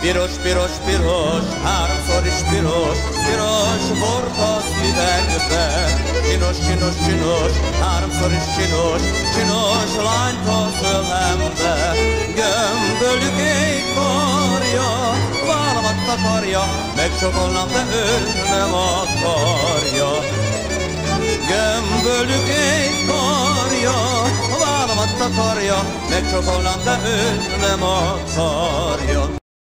Piros, piros, piros, háromszor is piros, piros bort az üvegbe. Csinos, csinos, csinos, háromszor is csinos, csinos lányt a fölembe. Gömbölyük egy karja, vállamat takarja, megcsokolnám, de ő nem akarja. Gömbölyük egy karja, vállamat takarja, megcsokolnám, de ő nem akarja.